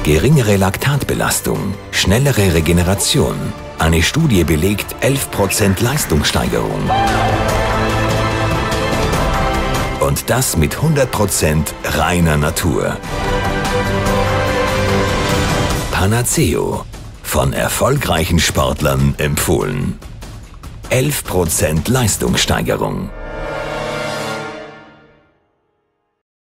Geringere Laktatbelastung, schnellere Regeneration. Eine Studie belegt 11% Leistungssteigerung. Und das mit 100% reiner Natur. Panaceo, von erfolgreichen Sportlern empfohlen. 11% Leistungssteigerung.